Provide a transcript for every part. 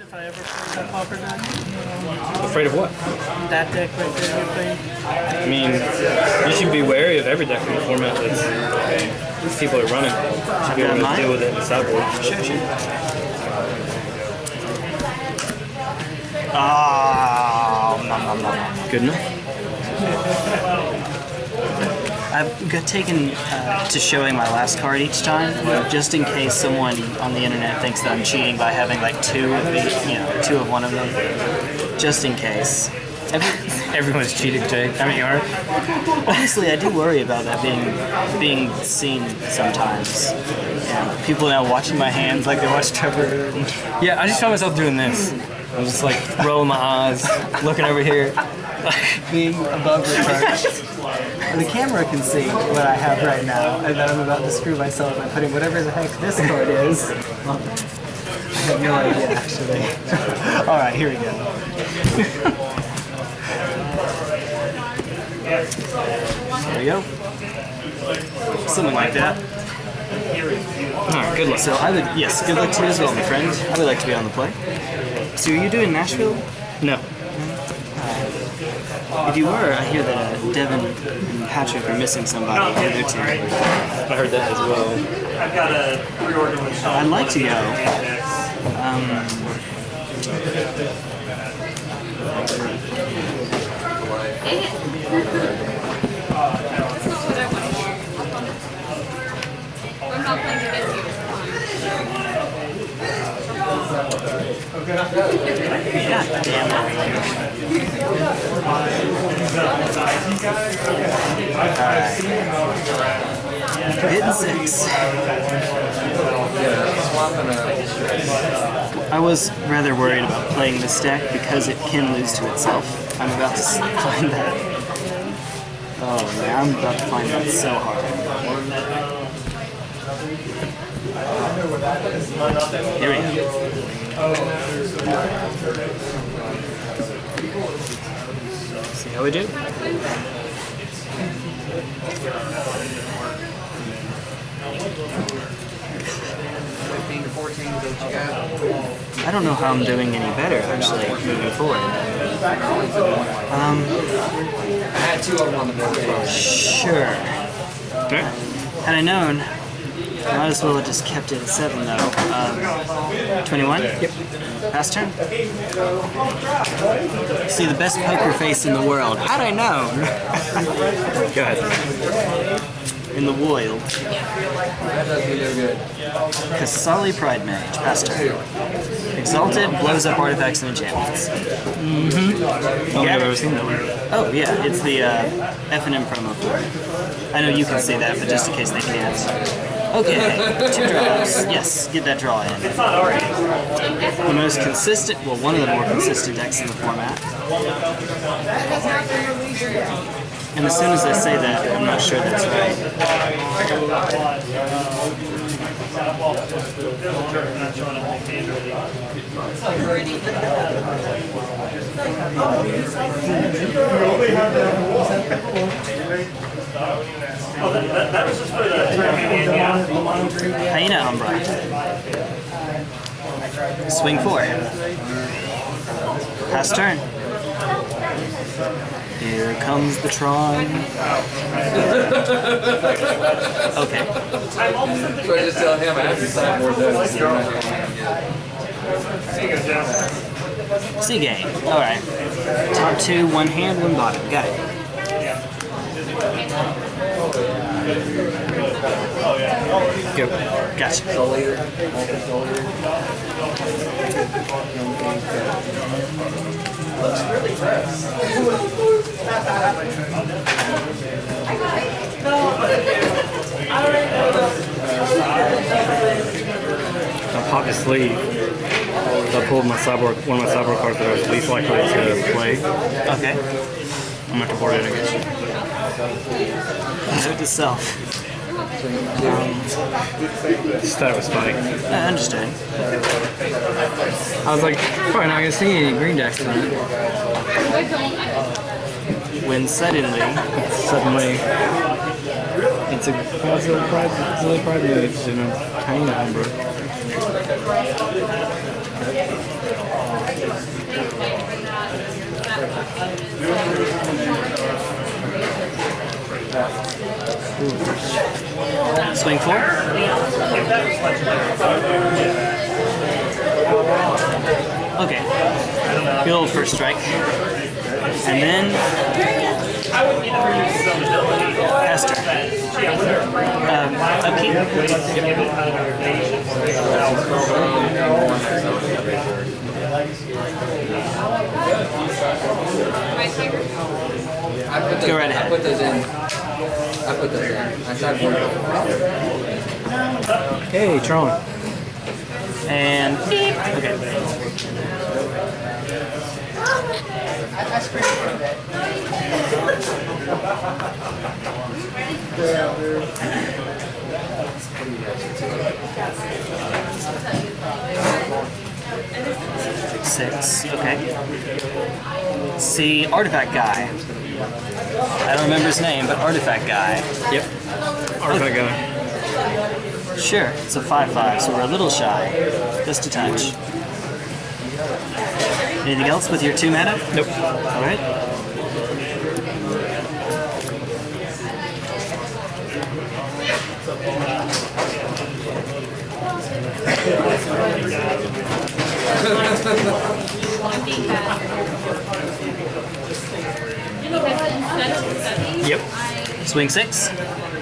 if I ever played that Pauper deck. Afraid of what? That deck right there you're playing. I mean, you should be wary of every deck in the format that's people are running. You should be able to deal with it in the sideboard. Sure. Good enough. I've got taken to showing my last card each time, just in case someone on the internet thinks that I'm cheating by having like two of one of them. Just in case. Everyone's cheating, Jay. I mean, you are. Honestly, I do worry about that being seen sometimes. Yeah, people now watching my hands like they watch Trevor. Yeah, I just found myself doing this. I'm just like rolling my eyes, looking over here. Being above reproach. The camera can see what I have right now, and then I'm about to screw myself by putting whatever the heck this card is. I have no idea, actually. Alright, here we go. There we go. Something like that. Alright, good luck. So yes, good luck to you as well, my friend. I would like to be on the play. So are you doing Nashville? No. If you were, I hear that Devin and Patrick are missing somebody on their team. I heard that as well. I've got a reorder with I'd like to go. Yeah, damn it. Alright. Hitting 6. I was rather worried about playing this deck because it can lose to itself. I'm about to find that. Oh man, I'm about to find that so hard. Here we go. See how we do? I don't know how I'm doing any better, actually, moving forward. I had 2 of them on the board. Sure. Had I known, I might as well have just kept it at 7, though. 21? Yep. Pass turn. See, the best poker face in the world. Had I known. Go ahead. In the wild. That does me no good. Qasali Pridemage. Pass turn. Exalted, blows up artifacts and enchantments. Mm-hmm. I don't think I've ever seen that one. Oh, yeah, it's the F&M promo for it. I know you can see that, but just in case they can't. Okay, 2 draws. Yes, get that draw in. The most consistent, well, one of the more consistent decks in the format. And as soon as I say that, I'm not sure that's right. That was just for the Hyena Umbra. Swing 4. Pass turn. Here comes the Tron. Okay. So I just tell him I have to sign more decks. Sea game. Alright. Top 2, 1 hand, 1 bottom. Got it. Go. Gotcha. Looks really fresh. I'll pop his sleeve. I pulled my sideboard, one of my sideboard cards that I was least likely to play. Okay. I'm going to board it against you. Note to self. Just thought it was funny. I understand. I was like, probably not going to see any green decks tonight. When suddenly, it's a Qasali Pridemage and a Hyena Umbra. Swing 4. Okay. Good old first strike. And then Pastor. Upkeep. Go right ahead. I put those in. I sideboard. Hey, Tron. And okay. Six. Okay. See, artifact guy. I don't remember his name, but artifact guy. Yep. Artifact guy. Sure, it's a 5/5, so we're a little shy. Just a touch. Anything else with your 2 mana? Nope. Alright. Yep. Swing 6.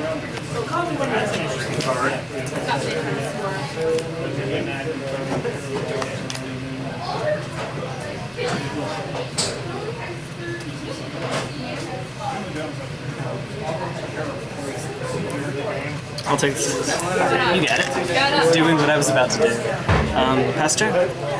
I'll take this. You got it. Doing what I was about to do. Pastor?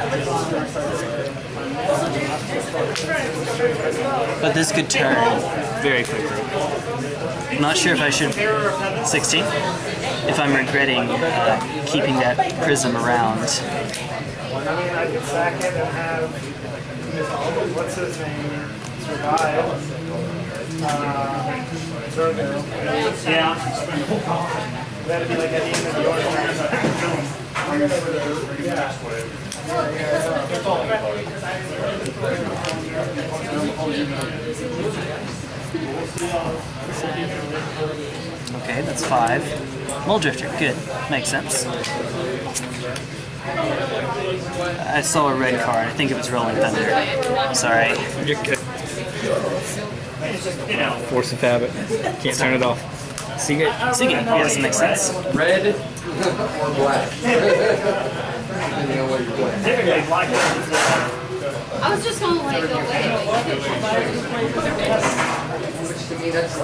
But this could turn very quickly. I'm not sure if I should... 16? If I'm regretting keeping that prism around. I mean, I could sack it and have, what's his name, survive. Yeah. That'd be like at the end of the order. Okay, that's 5. Mole Drifter, good. Makes sense. I saw a red card. I think it was Rolling Thunder. Sorry. You're good. Force of habit. Can't turn it off. Seagate? Seagate, yes, that makes sense. Red or black? Depending on what you're playing. I was just going to like go away. Which to me, that's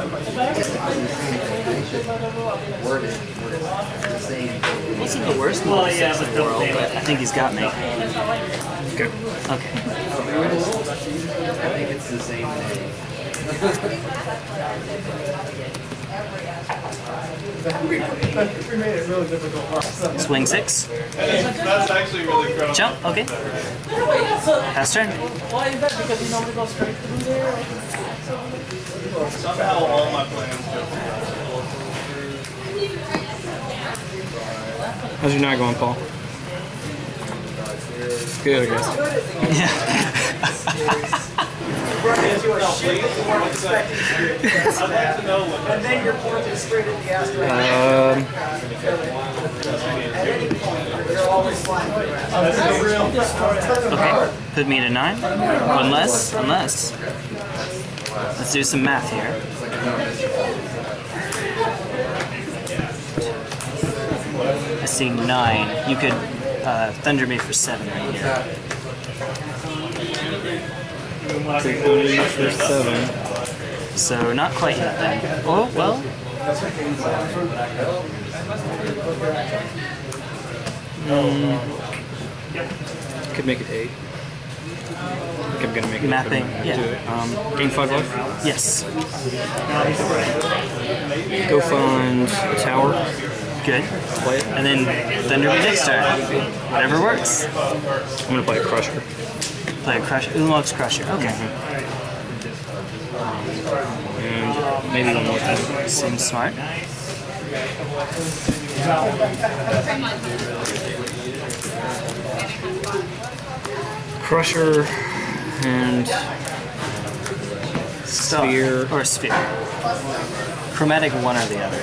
worded. The same. Wasn't the worst mole in the world, but I think he's got me. Okay. Okay. I think it's the same thing. We made it really difficult for ourselves. Swing 6. That's actually really gross. Jump, okay. Pass turn. Why is that? Because you normally go straight through there? Somehow all my plans go. How's your night going, Paul? Good, I guess. Yeah. I'd like to know what And then you're pointing straight at the asteroid. You're always flying. Okay, put me at a 9. Unless. Let's do some math here. I see 9. You could thunder me for 7 right here. For 7. So not quite yet then. Oh, well. Could make it 8. I think I'm gonna make it Mapping, 8. yeah. Do it. Gain 5 life. Yes. Go find a tower. Good. Play it. And then thunder me next turn. Whatever works. I'm gonna play a Crusher. Play a Crusher. Ulamog's Crusher. Okay. And maybe one more time. Seems smart. Crusher and Star. Sphere. Or a sphere. Chromatic one or the other.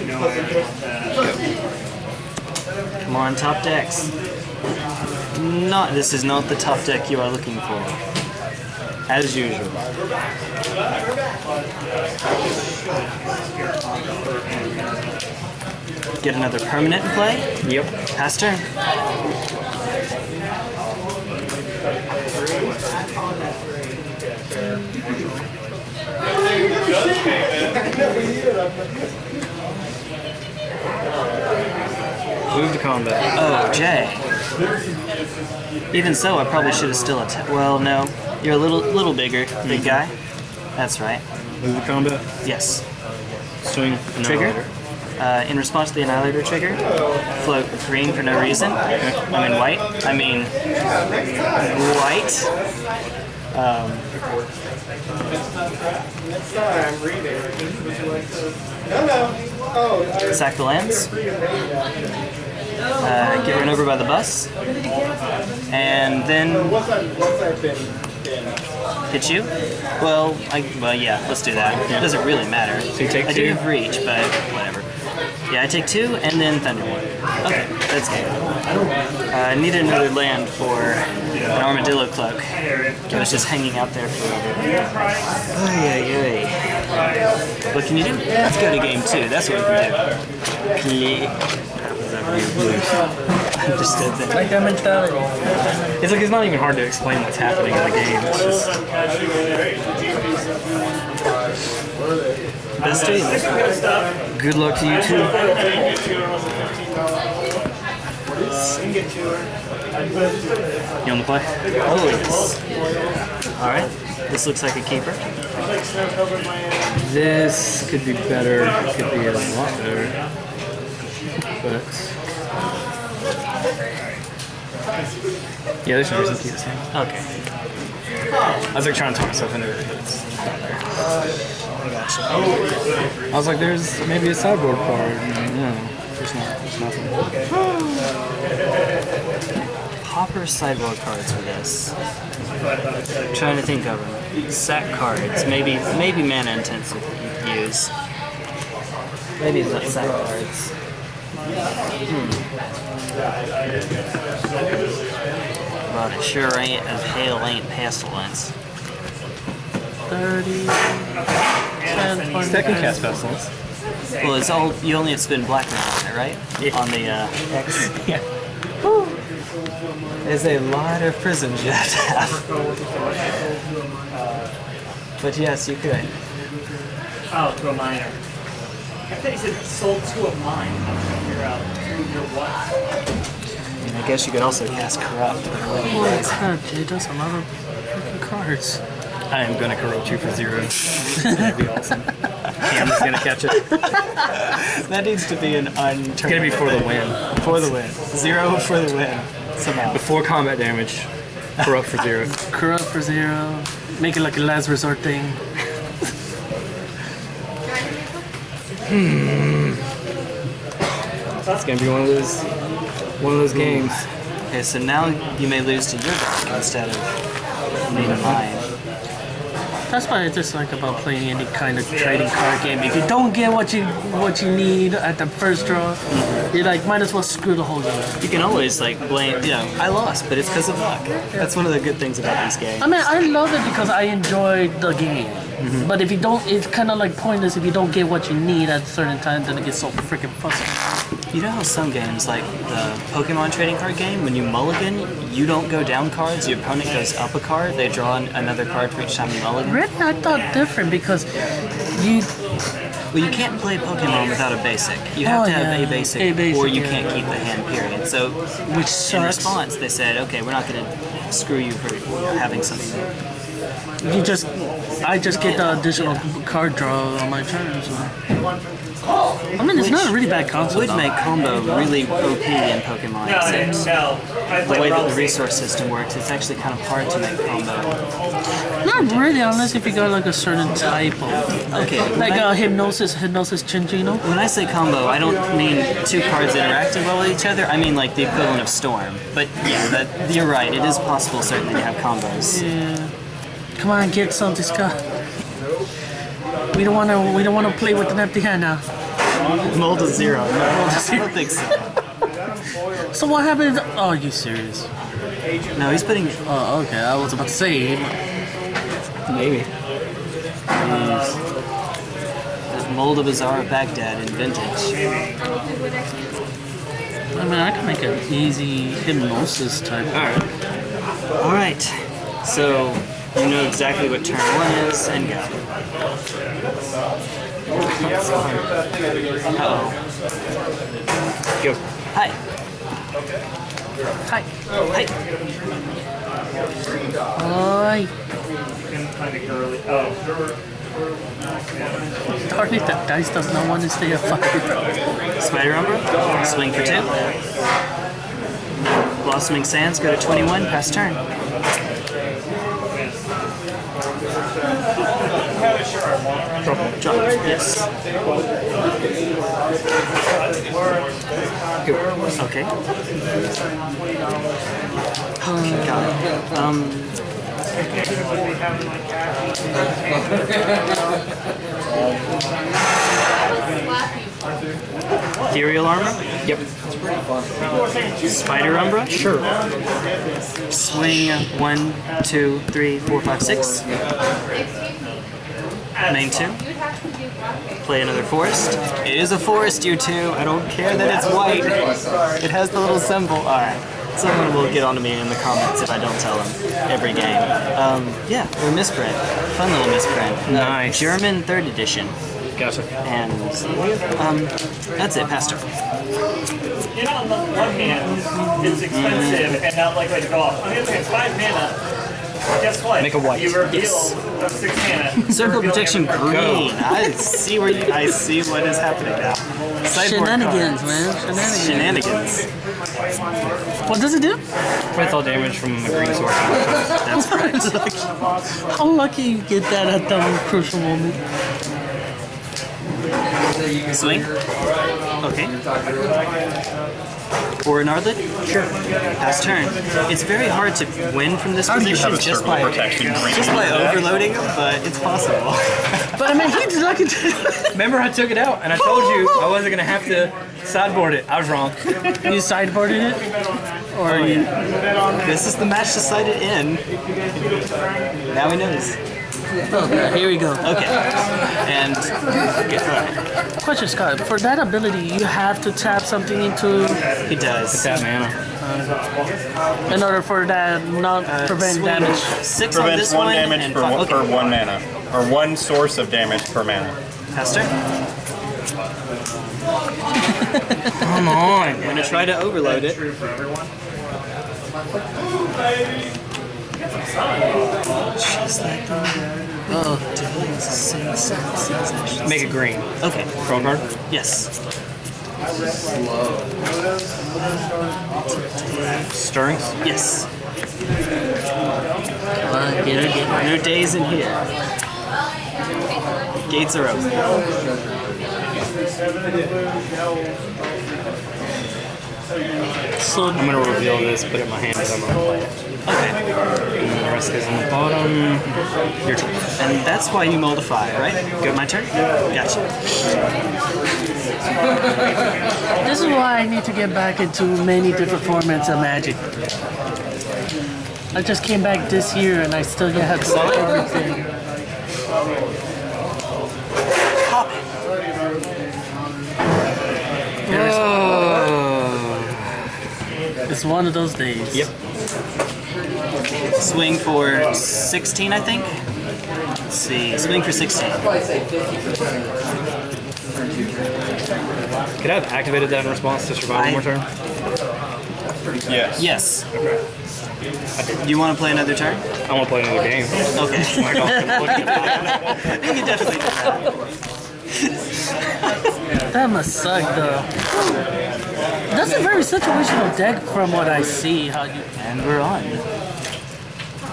Come on, top decks. This is not the top deck you are looking for. As usual. Get another permanent in play? Yep. Pass turn. Move to combat. Oh, Jay. Even so, I probably should have still attacked. Well, no. You're a little bigger, big guy. That's right. Move to combat. Yes. Swing. Trigger. Annihilator. In response to the Annihilator trigger, float green for no reason. I mean white. I mean white. Sack the lands. Get run over by the bus. And then hit you? Well, yeah, let's do that. It doesn't really matter. So you take I two? do have reach, but whatever. Yeah, I take 2 and then Thunder One. Okay, that's good. I needed another land for an Armadillo Cloak. It was just hanging out there forever. What can you do? Let's go to game 2. That's what we can do. Understood that. Like that mentality. It's like it's not even hard to explain what's happening in the game. It's just Best to you. good luck to you too. You on the play? Oh yes. Alright. This looks like a keeper. This could be better. Could be a lot better. But yeah, there's no reason to keep this thing. Okay. I was like trying to talk myself into it, but it's not there. I was like, there's maybe a sideboard card. No, there's not. There's nothing. Pauper sideboard cards for this. I'm trying to think of them. Sack cards. Maybe mana intensive that you could use. Maybe it's not sack cards. But it sure ain't as hell ain't pestilence. 30. Second cast pestilence. Well, it's all you only have to spend black mana on it, right? Yeah. On the X. Yeah. There's a lot of prisms you have to have. But yes, you could. Oh, to a minor. I thought you said sold to a mine. I'm trying to figure out your what. And I guess you could also cast Corrupt. Holy crap, Jay does a lot of freaking cards. I am gonna corrupt you for 0. That'd be awesome. Cam's gonna catch it. That needs to be an It's gonna be for the win. For the win. 0 for the win. Somehow. Before combat damage, corrupt for 0. Corrupt for 0. Make it like a last resort thing. It's gonna be one of those games. Okay, so now you may lose to your deck instead of me to mine. That's what I just like about playing any kind of trading card game. If you don't get what you need at the first draw, you're like, might as well screw the whole game. You can always like blame, I lost, but it's because of luck. That's one of the good things about these games. I mean, I love it because I enjoy the game. But if you don't, it's kind of like pointless if you don't get what you need at a certain time, then it gets so freaking frustrating. You know how some games, like the Pokemon trading card game, when you mulligan, you don't go down cards, your opponent goes up a card, they draw another card for each time you mulligan? Really? I thought different because you... Well, you can't play Pokemon without a basic. You have to have a basic or you can't keep the hand, period. So, Which sucks. in response, they said, okay, we're not going to screw you for having something. I just get the additional card draw on my turn, so... I mean, it's not a really bad concept. Would make combo really OP in Pokemon, except the way that the resource system works, it's actually kind of hard to make combo. Not really, unless if you got like a certain type of... Okay. Like Hypnosis Chinchino. When I say combo, I don't mean 2 cards interacting well with each other, I mean like the equivalent of Storm. But yeah, you're right, it is possible certainly to have combos. Yeah. Come on, get something, Scott. We don't wanna play with an empty hand now. Mold is 0. No, I don't think so. So what happened? Oh, you serious? No, he's putting. Oh, okay. I was about to say. Maybe. The Mold of Azar of Baghdad in Vintage. I mean, I can make an easy hypnosis type. Alright. So, you know exactly what turn 1 is, and go. Uh-oh. Go. Hi. Hi. Hi. Hi. Kind of girly. Oh. Darn it, that dice does not want to stay a fucking. Spider Umbra. Swing for 2. Blossoming Sands, go to 21, pass turn. Drop. Yes. Okay. Got it. Ethereal Armor? Yep. Spider Umbra? Sure. Swing 1, 2, 3, 4, 5, 6. Main 2. Play another forest. It is a forest, you two. I don't care that it's white. It has the little symbol. Alright. Someone will get onto me in the comments if I don't tell them every game. Yeah, a misprint. Fun little misprint. Nice. German 3rd edition. Gotcha. And that's it, Pastor. You know, on the one hand, it's expensive and not likely to go off. On the other hand, it's 5 mana. Guess what? Make a white. You reveal Yes. 6 mana. Circle Reveal protection everything. green. I see where you. I see what is happening now. Sideboard Shenanigans, cards. man. Shenanigans. Shenanigans. What does it do? With all damage from the green sword. That's correct. How lucky you get that at the crucial moment. Swing. Okay. Or an Gnarlid? Sure. Pass turn. It's very hard to win from this position just by overloading them, but it's possible. But I mean, he's lucky to. Remember, I took it out, and I told you I wasn't gonna have to sideboard it. I was wrong. You sideboarded it? Or you. This is the match decided in. Now he knows. Okay, here we go. Okay. And Question, Scott. For that ability, you have to tap something into. he does. That mana. In order for that not prevent Swing. damage. 6 on Prevents this 1 one damage and per 5. per 1 mana. Or 1 source of damage per mana. Pass turn. Come on. I'm gonna try to overload it. Just like Make it green. Okay. Draw card. Yes. Stirrings. Yes. Get it. No days in here. Gates are open. So I'm gonna reveal this, put it in my hand, and I'm gonna play it. Okay. And the rest goes on the bottom. Your turn. And that's why you moldify, right? Go my turn? Gotcha. this is why I need to get back into many different formats of Magic. I just came back this year and I still have to learn everything. Hop. It's one of those days. Yep. Swing for 16, I think. Let's see. Swing for 16. Could I have activated that in response to survive one more turn? Yes. Yes. You want to play another turn? I want to play another game. Okay. My God, look at that. You can definitely do that. That must suck though. That's a very situational deck from what I see. How you And we're on.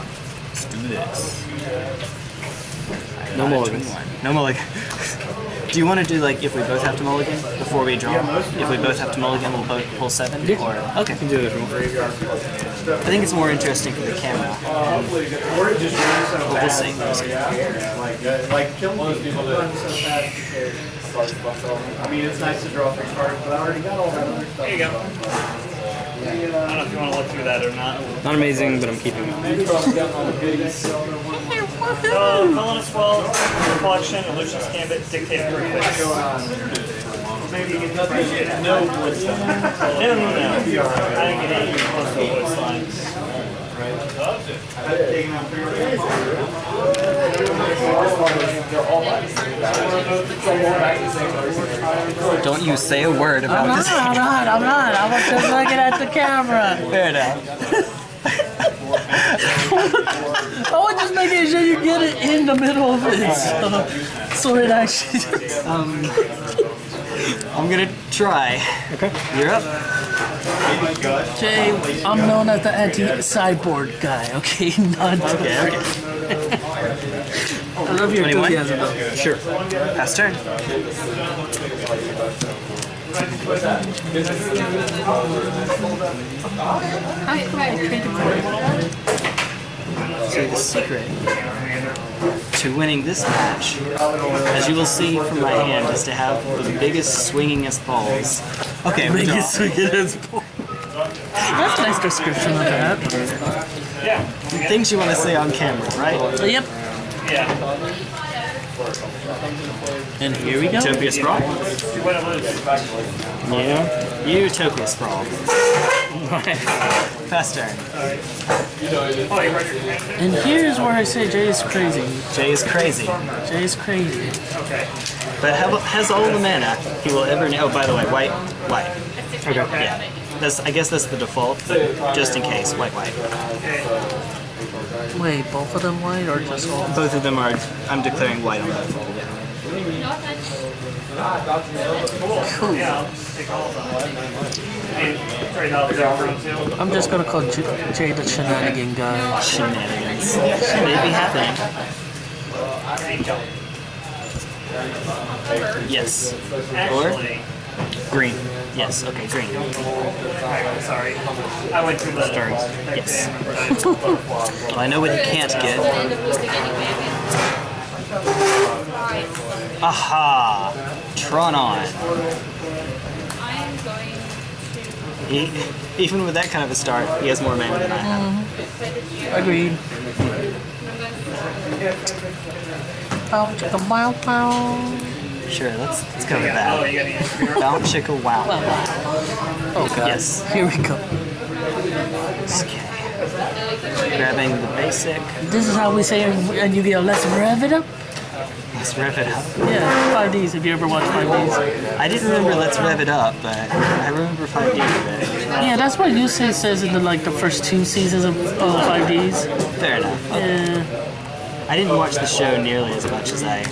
Let's do this. No mulligans. No mulligan. Do you want to do like if we both have to mulligan before we draw? If we both have to mulligan, we'll both pull 7? Or okay, You can do it if you want. I think it's more interesting for the camera. But we'll see. Like killing most people that I mean, it's nice to draw 3 cards, but I already got all that other stuff. There you go. I don't know if you want to look through that or not. Not amazing, but I'm keeping it. Colonist Wall, Reflection, Illusion's Gambit, Dictator Perfect. Maybe you get no wood stuff. No. I didn't get any close to wood slimes. Don't you say a word about this. I'm not. I was just looking at the camera. Fair enough. I was just making sure you get it in the middle of it, so it actually. I'm gonna try. Okay. You're up. Jay, I'm known as the anti-sideboard guy. Okay, not. Okay. I love your 21? enthusiasm though. Sure. Pass turn. So the secret to winning this match, as you will see from my hand, is to have the biggest, swingingest balls. Okay, we draw. Biggest swingingest ball. That's a nice description of that. Yeah. Things you want to say on camera, right? Yep. Yeah. And here we go. Utopia Sprawl? You win or lose. Yeah. Utopia Sprawl. Fast turn. And here's where I say Jay is crazy. Jay is crazy. Jay is crazy. Okay. But has all the mana he will ever need. Oh, by the way, white. Okay. Yeah. I guess that's the default, but just in case, white. Wait, both of them white or just all? Both of them are, I'm declaring white on both. Cool. Yeah, I'll take all of them. And trade out the Dragon too. I'm just gonna call Jay the shenanigan guy. Shenanigans. May be happening. Yes. Actually, Green. Yes, okay, green. sorry. I went through the turns. Yes. Well, I know what he can't get. Aha! Tron on. Even with that kind of a start, he has more mana than I have. Agreed. Sure, let's go with that. Oh, you got any? Bounce Chickle Wow. Oh god. Yes. Here we go. Okay. Grabbing the basic. This is how we say and you get let's rev it up? Let's rev it up. Yeah, 5Ds if you ever watched 5Ds. I didn't remember Let's Rev It Up, but I remember 5D of it. Yeah, that's what Yusei says in the first 2 seasons of 5Ds. Fair enough. Yeah. I didn't watch the show nearly as much as I...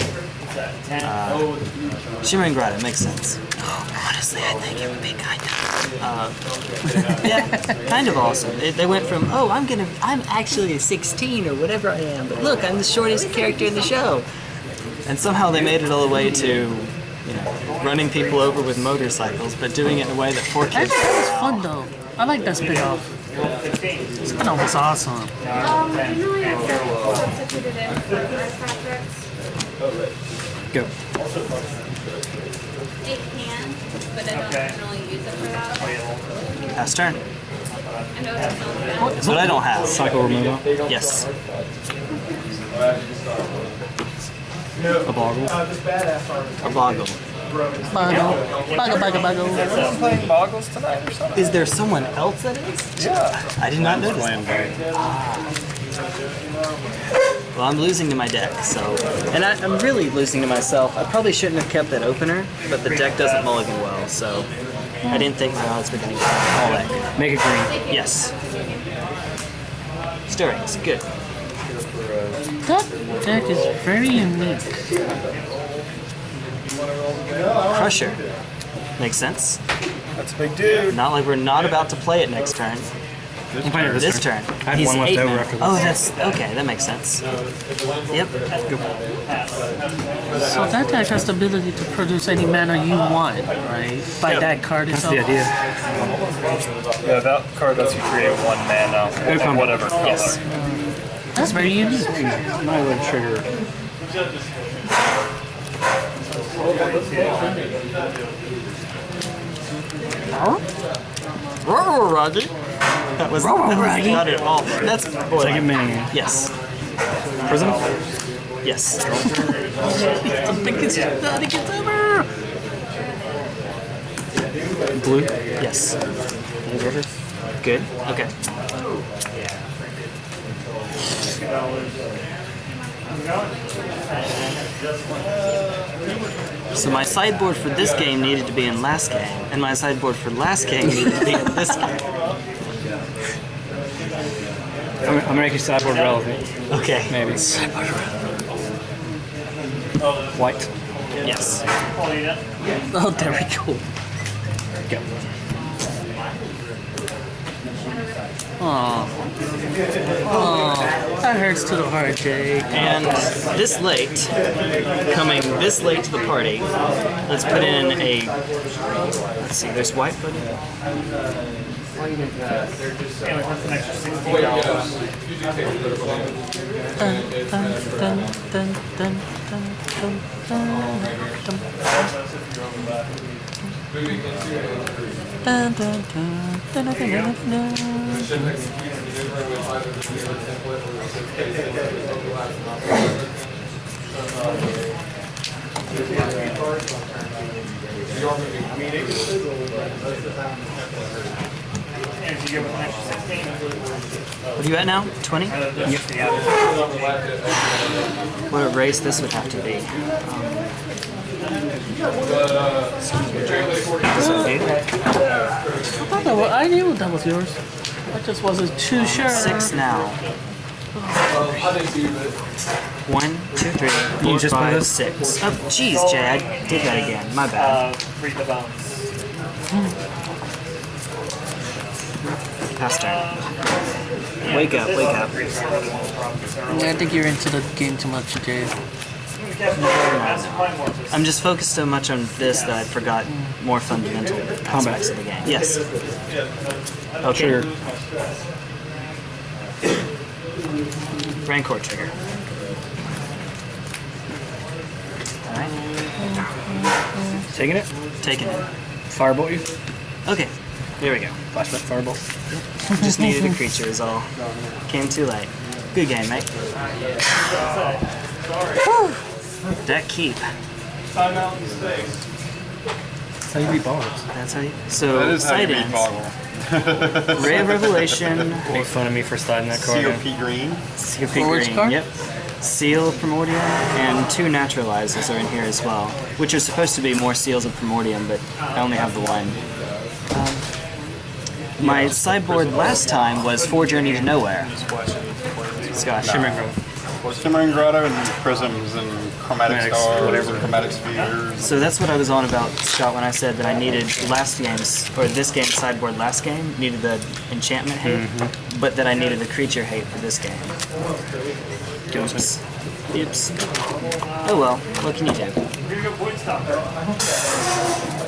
Shimmer and Grotto makes sense. Honestly, I think it would be kind of... yeah, kind of awesome. They went from, oh, I'm actually a 16 or whatever I am, but look, I'm the shortest character in the show. And somehow they made it all the way to, running people over with motorcycles, but doing it in a way that 4 kids... That was fun though. I like that spin-off. Spin-off was awesome. Go. It can, but I don't really use it for that. Pass turn. I know it sounds bad. That's what I don't have. Cycle removal. Yes. A Boggle. A Boggle. Buggle. Everyone's playing Boggles tonight or something? Is there someone else that is? Yeah. I did not notice that. Well, I'm losing to my deck, so... And I'm really losing to myself. I probably shouldn't have kept that opener, but the deck doesn't mulligan well, so... I didn't think my odds were going to get all that good. Make it green. Yes. Stirrings, good. That deck is very unique. Crusher. Makes sense. That's a big dude. Not like we're not about to play it next turn. I'm playing it This turn. I have He's one left 8 over mana. after this. Oh, that's okay. That makes sense. Yep. So that deck has the ability to produce any mana you want, right? By that card That's itself. the idea. Yeah, that card lets you create 1 mana Good of combo. whatever color. Yes. That's very unique. My would trigger. Roger. That was not at all. That's Second mini. Yes. Prism? Yes. The biggest shenanigans ever! Blue? Yes. Good. Okay. So my sideboard for this game needed to be in last game, and my sideboard for last game needed to be in this game. I'm gonna make your sideboard relevant. Okay. Maybe. White. Yes. Oh, there we go. Go. Oh, that hurts to the heart, Jake. And this late, coming this late to the party, let's put in a. Let's see. There's white. Put in. Dun, dun, dun, dun, dun, dun, dun, dun, dun, dun, dun, dun, dun. What are you at now? 20? What a race this would have to be. I knew that was yours. I just wasn't too sure. 6 now. 1, 2, 3, 4, just put 5, this? 6. Oh, jeez, Jay, I did that again. My bad. Read the bounce. Pass turn. Wake up, wake up. I think you're into the game too much, Jay. I'm just focused so much on this that I forgot more fundamental aspects of the game. Yes. Okay. Trigger. Rancor trigger. Alright. Taking it? Taking it. Firebolt you? Okay. There we go. Flashback firebolt. Just needed a creature is all. Came too late. Good game, mate. Whew. Deck keep. That's how you beat Bogles. That's how you. So side ends. Ray of Revelation. Make fun of me for sliding that card in. COP green. COP Forwards green. card? Yep. Seal of Primordium and 2 Naturalizes are in here as well, which are supposed to be more Seals of Primordium, but I only have the one. My sideboard last time was 4 Journey to Nowhere. Scott. Shimmering Grotto and Prisms and Chromatic Stars, whatever. Chromatic Spheres. So that's what I was on about, Scott, when I said that I needed last game's, or this game's sideboard last game, needed the enchantment hate, but that I needed the creature hate for this game. Oops. Oops. Oh well, what can you do?